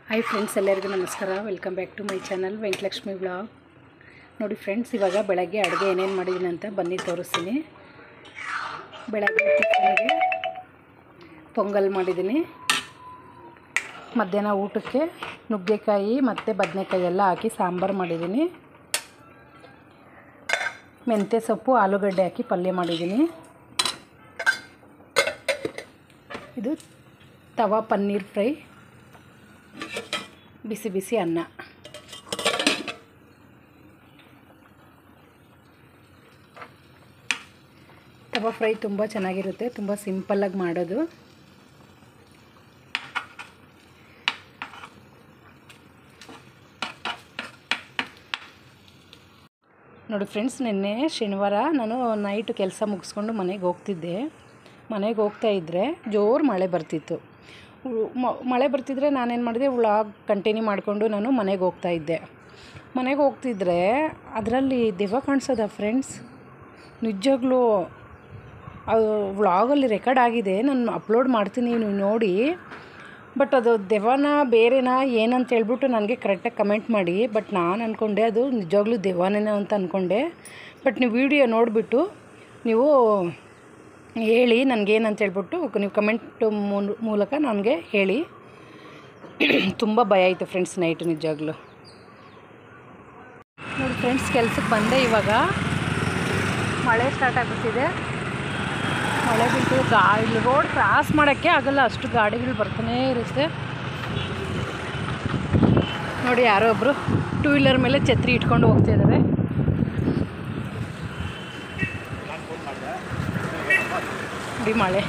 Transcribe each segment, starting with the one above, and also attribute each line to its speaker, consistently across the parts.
Speaker 1: Hi friends, ಎಲ್ಲರಿಗೂ ನಮಸ್ಕಾರ. Welcome back to my channel Venkatalakshmi vlog. ನೋಡಿ ಫ್ರೆಂಡ್ಸ್, ಇವಾಗ ಬೆಳಗ್ಗೆ ಅಡುಗೆ ಏನೇನು ಮಾಡಿದ್ದೀನಿ ಅಂತ ಬನ್ನಿ ತೋರಿಸ್ತೀನಿ. ಬೆಳಗ್ಗೆ ಟಿಫನ್ಗೆ ಪೊಂಗಲ್ ಮಾಡಿದ್ದೀನಿ. ಮಧ್ಯಾಹ್ನ ಊಟಕ್ಕೆ ನುಗ್ಗೆಕಾಯಿ ಮತ್ತು ಬದನೆಕಾಯಿ ಎಲ್ಲ ಹಾಕಿ ಸಾಂಬಾರು ಮಾಡಿದ್ದೀನಿ. ಮೆಂತ್ಯ ಸೊಪ್ಪು ಆಲೂಗಡ್ಡೆ ಹಾಕಿ ಪಲ್ಯ ಮಾಡಿದ್ದೀನಿ. ಇದು ತವಾ ಪನ್ನೀರ್ ಫ್ರೈ, ಬಿಸಿ ಬಿಸಿ ಅನ್ನ. ತವಾ ಫ್ರೈ ತುಂಬ ಚೆನ್ನಾಗಿರುತ್ತೆ, ತುಂಬ ಸಿಂಪಲ್ಲಾಗಿ ಮಾಡೋದು. ನೋಡಿ ಫ್ರೆಂಡ್ಸ್, ನಿನ್ನೆ ಶನಿವಾರ ನಾನು ನೈಟ್ ಕೆಲಸ ಮುಗಿಸ್ಕೊಂಡು ಮನೆಗೆ ಹೋಗ್ತಿದ್ದೆ. ಮನೆಗೆ ಹೋಗ್ತಾಯಿದ್ರೆ ಜೋರು ಮಳೆ ಬರ್ತಿತ್ತು. ಮಳೆ ಬರ್ತಿದ್ರೆ ನಾನೇನು ಮಾಡಿದೆ, ವ್ಲಾಗ್ ಕಂಟಿನ್ಯೂ ಮಾಡಿಕೊಂಡು ನಾನು ಮನೆಗೆ ಹೋಗ್ತಾಯಿದ್ದೆ. ಮನೆಗೆ ಹೋಗ್ತಿದ್ರೆ ಅದರಲ್ಲಿ ದೆವ್ವ ಕಾಣಿಸೋದ ಫ್ರೆಂಡ್ಸ್. ನಿಜವಾಗ್ಲೂ ಅದು ವ್ಲಾಗಲ್ಲಿ ರೆಕಾರ್ಡ್ ಆಗಿದೆ, ನಾನು ಅಪ್ಲೋಡ್ ಮಾಡ್ತೀನಿ, ನೀವು ನೋಡಿ. ಬಟ್ ಅದು ದೆವ್ವನ ಬೇರೆನಾ ಏನಂತ ಹೇಳ್ಬಿಟ್ಟು ನನಗೆ ಕರೆಕ್ಟಾಗಿ ಕಮೆಂಟ್ ಮಾಡಿ. ಬಟ್ ನಾನು ಅಂದ್ಕೊಂಡೆ ಅದು ನಿಜವಾಗ್ಲೂ ದೆವ್ವನೇ ಅಂತ ಅಂದ್ಕೊಂಡೆ. ಬಟ್ ನೀವು ವಿಡಿಯೋ ನೋಡಿಬಿಟ್ಟು ನೀವು ಹೇಳಿ ನನಗೇನಂತ ಹೇಳ್ಬಿಟ್ಟು ನೀವು ಕಮೆಂಟ್ ಮೂಲಕ ನನಗೆ ಹೇಳಿ. ತುಂಬ ಭಯ ಆಯಿತು ಫ್ರೆಂಡ್ಸ್ ನೈಟು ನಿಜವಾಗ್ಲೂ. ನೋಡಿ ಫ್ರೆಂಡ್ಸ್, ಕೆಲ್ಸಕ್ಕೆ ಬಂದೆ. ಇವಾಗ ಮಳೆ ಸ್ಟಾರ್ಟ್ ಆಗುತ್ತಿದೆ. ಮಳೆ ಬಿಟ್ಟು ಇಲ್ಲಿ ರೋಡ್ ಕ್ರಾಸ್ ಮಾಡೋಕ್ಕೆ ಆಗಲ್ಲ, ಅಷ್ಟು ಗಾಡಿಗಳು ಬರ್ತಾನೇ ಇರುತ್ತೆ. ನೋಡಿ, ಯಾರೋ ಒಬ್ಬರು ಟೂ ವೀಲರ್ ಮೇಲೆ ಛತ್ರಿ ಇಟ್ಕೊಂಡು ಹೋಗ್ತಾಯಿದ್ದಾರೆ. ನೋಡಿ ಮಳೆ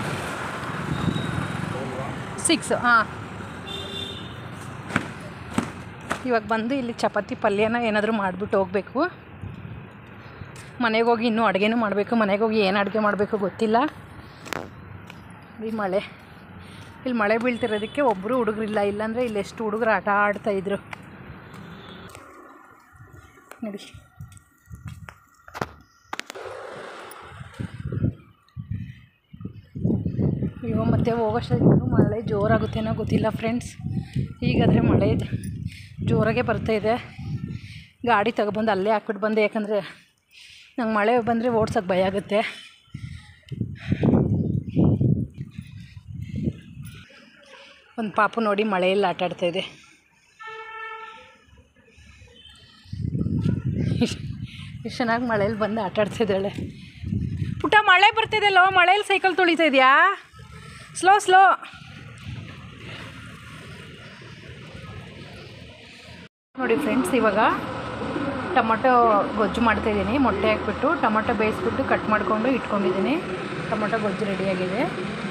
Speaker 1: 6. ಇವಾಗ ಬಂದು ಇಲ್ಲಿ ಚಪಾತಿ ಪಲ್ಯನ ಏನಾದರೂ ಮಾಡಿಬಿಟ್ಟು ಹೋಗಬೇಕು. ಮನೆಗೆ ಹೋಗಿ ಇನ್ನೂ ಅಡುಗೆನೂ ಮಾಡಬೇಕು. ಮನೆಗೆ ಹೋಗಿ ಏನು ಅಡುಗೆ ಮಾಡಬೇಕು ಗೊತ್ತಿಲ್ಲ. ಈ ಮಳೆ, ಇಲ್ಲಿ ಮಳೆ ಬೀಳ್ತಿರೋದಕ್ಕೆ ಒಬ್ಬರು ಹುಡುಗರಿಲ್ಲ, ಇಲ್ಲಾಂದರೆ ಇಲ್ಲಿ ಎಷ್ಟು ಹುಡುಗರು ಆಟ ಆಡ್ತಾಯಿದ್ರು ನೋಡಿ. ಅಯ್ಯೋ, ಮತ್ತೆ ಹೋಗೋಷ್ಟೊತ್ತಿಗೂ ಮಳೆ ಜೋರಾಗುತ್ತೇನೋ ಗೊತ್ತಿಲ್ಲ ಫ್ರೆಂಡ್ಸ್. ಈಗಾದರೆ ಮಳೆ ಜೋರಾಗೆ ಬರ್ತಾಯಿದೆ. ಗಾಡಿ ತಗೊಬಂದು ಅಲ್ಲೇ ಹಾಕ್ಬಿಟ್ಟು ಬಂದೆ, ಯಾಕಂದರೆ ನಂಗೆ ಮಳೆ ಬಂದರೆ ಓಡ್ಸೋಕ್ಕೆ ಭಯ ಆಗುತ್ತೆ. ಒಂದು ಪಾಪು ನೋಡಿ ಮಳೆಯಲ್ಲಿ ಆಟ ಆಡ್ತಾಯಿದೆ. ಎಷ್ಟು ಚೆನ್ನಾಗಿ ಮಳೇಲಿ ಬಂದು ಆಟ ಆಡ್ತಾಯಿದ್ದಾಳೆ. ಪುಟ್ಟ, ಮಳೆ ಬರ್ತಿದೆಯಲ್ಲೋ, ಮಳೇಲಿ ಸೈಕಲ್ ತುಳಿತಾ ಇದೆಯಾ? Slow slow. ನೋಡಿ ಫ್ರೆಂಡ್ಸ್, ಇವಾಗ ಟೊಮೊಟೊ ಗೊಜ್ಜು ಮಾಡ್ತಾಯಿದ್ದೀನಿ. ಮೊಟ್ಟೆ ಹಾಕ್ಬಿಟ್ಟು ಟೊಮೊಟೊ ಬೇಯಿಸ್ಬಿಟ್ಟು ಕಟ್ ಮಾಡಿಕೊಂಡು ಇಟ್ಕೊಂಡಿದ್ದೀನಿ. ಟೊಮೊಟೊ ಗೊಜ್ಜು ರೆಡಿಯಾಗಿದೆ.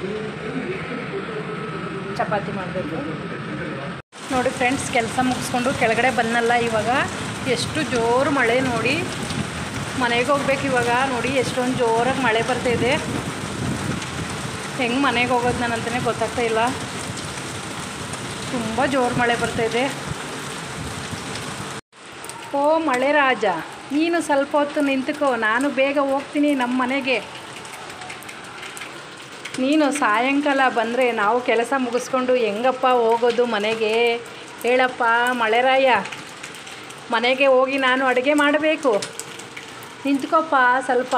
Speaker 1: ಚಪಾತಿ ಮಾಡಬೇಕು. ನೋಡಿ ಫ್ರೆಂಡ್ಸ್, ಕೆಲಸ ಮುಗಿಸ್ಕೊಂಡು ಕೆಳಗಡೆ ಬಂದಲ್ಲ. ಇವಾಗ ಎಷ್ಟು ಜೋರು ಮಳೆ ನೋಡಿ. ಮನೆಗೆ ಹೋಗ್ಬೇಕು ಇವಾಗ. ನೋಡಿ ಎಷ್ಟೊಂದು ಜೋರಾಗಿ ಮಳೆ ಬರ್ತಾಯಿದೆ. ಹೆಂಗೆ ಮನೆಗೆ ಹೋಗೋದು ನಾನು ಅಂತಲೇ ಗೊತ್ತಾಗ್ತಾ ಇಲ್ಲ. ತುಂಬ ಜೋರು ಮಳೆ ಬರ್ತಾಯಿದೆ. ಓ ಮಳೆ ರಾಜ, ನೀನು ಸ್ವಲ್ಪ ಹೊತ್ತು ನಿಂತುಕೋ, ನಾನು ಬೇಗ ಹೋಗ್ತೀನಿ ನಮ್ಮ ಮನೆಗೆ. ನೀನು ಸಾಯಂಕಾಲ ಬಂದರೆ ನಾವು ಕೆಲಸ ಮುಗಿಸ್ಕೊಂಡು ಹೆಂಗಪ್ಪ ಹೋಗೋದು ಮನೆಗೆ ಹೇಳಪ್ಪ ಮಳೆರಾಯ. ಮನೆಗೆ ಹೋಗಿ ನಾನು ಅಡುಗೆ ಮಾಡಬೇಕು, ನಿಂತ್ಕೊಪ್ಪ ಸ್ವಲ್ಪ.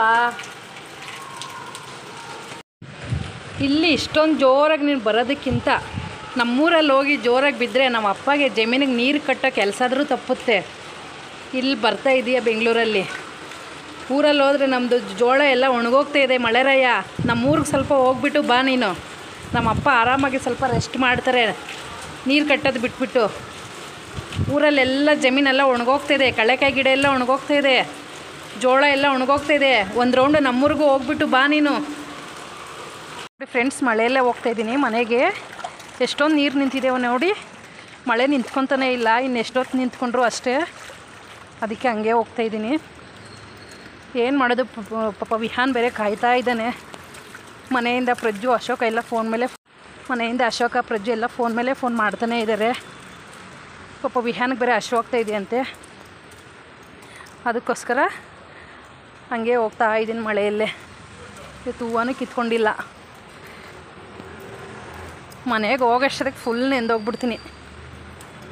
Speaker 1: ಇಲ್ಲಿ ಇಷ್ಟೊಂದು ಜೋರಾಗಿ ನೀನು ಬರೋದಕ್ಕಿಂತ ನಮ್ಮೂರಲ್ಲಿ ಹೋಗಿ ಜೋರಾಗಿ ಬಿದ್ದರೆ ನಮ್ಮ ಅಪ್ಪಗೆ ಜಮೀನಿಗೆ ನೀರು ಕಟ್ಟೋ ಕೆಲಸ ಆದರೂ ತಪ್ಪುತ್ತೆ. ಇಲ್ಲಿ ಬರ್ತಾ ಇದೆಯಾ ಬೆಂಗಳೂರಲ್ಲಿ? ಊರಲ್ಲಿ ಹೋದರೆ ನಮ್ಮದು ಜೋಳ ಎಲ್ಲ ಒಣಗೋಗ್ತಾ ಇದೆ ಮಳೆರಾಯ. ನಮ್ಮೂರಿಗೆ ಸ್ವಲ್ಪ ಹೋಗ್ಬಿಟ್ಟು ಬಾ ನೀನು. ನಮ್ಮ ಅಪ್ಪ ಆರಾಮಾಗಿ ಸ್ವಲ್ಪ ರೆಸ್ಟ್ ಮಾಡ್ತಾರೆ ನೀರು ಕಟ್ಟೋದು ಬಿಟ್ಬಿಟ್ಟು. ಊರಲ್ಲೆಲ್ಲ ಜಮೀನೆಲ್ಲ ಒಣಗೋಗ್ತಾಯಿದೆ, ಕಳೆಕಾಯಿ ಗಿಡ ಎಲ್ಲ ಒಣಗೋಗ್ತಾಯಿದೆ, ಜೋಳ ಎಲ್ಲ ಒಣಗೋಗ್ತಾಯಿದೆ. ಒಂದು ರೌಂಡು ನಮ್ಮೂರಿಗೂ ಹೋಗ್ಬಿಟ್ಟು ಬಾ ನೀನು. ಫ್ರೆಂಡ್ಸ್, ಮಳೆಯಲ್ಲೇ ಹೋಗ್ತಾಯಿದ್ದೀನಿ ಮನೆಗೆ. ಎಷ್ಟೊಂದು ನೀರು ನಿಂತಿದ್ದೇವೆ ನೋಡಿ. ಮಳೆ ನಿಂತ್ಕೊತಾನೇ ಇಲ್ಲ, ಇನ್ನೆಷ್ಟೊತ್ತು ನಿಂತ್ಕೊಂಡ್ರು ಅಷ್ಟೇ. ಅದಕ್ಕೆ ಹಂಗೆ ಹೋಗ್ತಾಯಿದ್ದೀನಿ. ಏನು ಮಾಡೋದು, ಪಾಪ ವಿಹಾನ್ ಬೇರೆ ಕಾಯ್ತಾ ಇದ್ದಾನೆ. ಮನೆಯಿಂದ ಪ್ರಜ್ಜು, ಅಶೋಕ ಎಲ್ಲ ಫೋನ್ ಮೇಲೆ, ಮನೆಯಿಂದ ಅಶೋಕ ಪ್ರಜ್ಜು ಎಲ್ಲ ಫೋನ್ ಮೇಲೆ ಫೋನ್ ಮಾಡ್ತಾನೇ ಇದ್ದಾರೆ. ಪಾಪ ವಿಹಾನ್ಗೆ ಬೇರೆ ಹಶ್ವಾಗ್ತಾ ಇದೆಯಂತೆ. ಅದಕ್ಕೋಸ್ಕರ ಹಂಗೆ ಹೋಗ್ತಾ ಇದ್ದೀನಿ ಮಳೆಯಲ್ಲೇ. ಇವತ್ತು ಹೂವನೂ ಕಿತ್ಕೊಂಡಿಲ್ಲ. ಮನೆಗೆ ಹೋಗೋಷ್ಟಕ್ಕೆ ಫುಲ್ ನೆಂದೋಗ್ಬಿಡ್ತೀನಿ.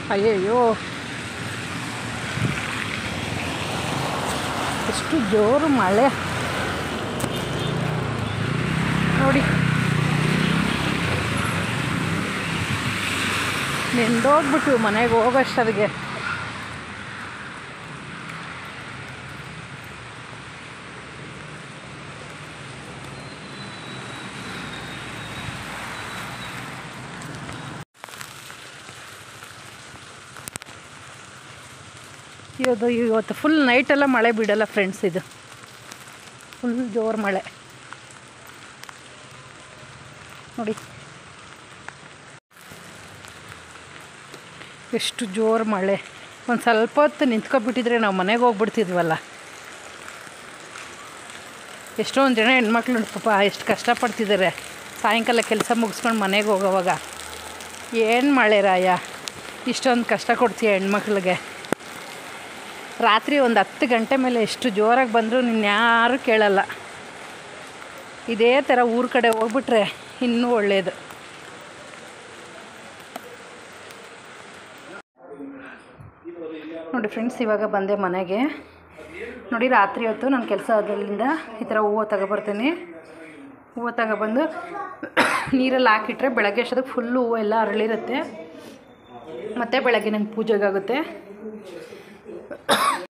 Speaker 1: ಅಯ್ಯಯ್ಯೋ, ಎಷ್ಟು ಜೋರು ಮಳೆ ನೋಡಿ. ನೆಂದೋಗ್ಬಿಟ್ಟು ಮನೆಗೆ ಹೋಗೋಷ್ಟರಿಗೆ. ಇವತ್ತು ಫುಲ್ ನೈಟೆಲ್ಲ ಮಳೆ ಬಿಡಲ್ಲ ಫ್ರೆಂಡ್ಸ್. ಇದು ಫುಲ್ ಜೋರು ಮಳೆ ನೋಡಿ, ಎಷ್ಟು ಜೋರು ಮಳೆ. ಒಂದು ಸ್ವಲ್ಪ ಹೊತ್ತು ನಿಂತ್ಕೊಬಿಟ್ಟಿದ್ರೆ ನಾವು ಮನೆಗೆ ಹೋಗ್ಬಿಡ್ತಿದ್ವಲ್ಲ. ಎಷ್ಟೊಂದು ಜನ ಹೆಣ್ಮಕ್ಳು ಪಾಪ ಎಷ್ಟು ಕಷ್ಟಪಡ್ತಿದ್ದಾರೆ ಸಾಯಂಕಾಲ ಕೆಲಸ ಮುಗಿಸ್ಕೊಂಡು ಮನೆಗೆ ಹೋಗೋವಾಗ. ಏನು ಮಳೆ ರಾಯ, ಇಷ್ಟೊಂದು ಕಷ್ಟ ಕೊಡ್ತೀಯ ಹೆಣ್ಮಕ್ಳಿಗೆ. ರಾತ್ರಿ ಒಂದು 10 ಗಂಟೆ ಮೇಲೆ ಎಷ್ಟು ಜೋರಾಗಿ ಬಂದರೂ ನಿನ್ಯಾರೂ ಕೇಳಲ್ಲ. ಇದೇ ಥರ ಊರ ಕಡೆ ಹೋಗ್ಬಿಟ್ರೆ ಇನ್ನೂ ಒಳ್ಳೆಯದು. ನೋಡಿ ಫ್ರೆಂಡ್ಸ್, ಇವಾಗ ಬಂದೆ ಮನೆಗೆ. ನೋಡಿ, ರಾತ್ರಿ ಹೊತ್ತು ನಾನು ಕೆಲಸ ಆದ್ರಿಂದ ಈ ಥರ ಹೂವು ತಗೊಬರ್ತೀನಿ. ಹೂವು ತಗೊಬಂದು ನೀರಲ್ಲಿ ಹಾಕಿಟ್ರೆ ಬೆಳಗ್ಗೆ ಅಷ್ಟೊತ್ತಿಗೆ ಫುಲ್ಲು ಹೂವು ಎಲ್ಲ ಅರಳಿರುತ್ತೆ. ಮತ್ತು ಬೆಳಗ್ಗೆ ನಂಗೆ ಪೂಜೆಗಾಗುತ್ತೆ.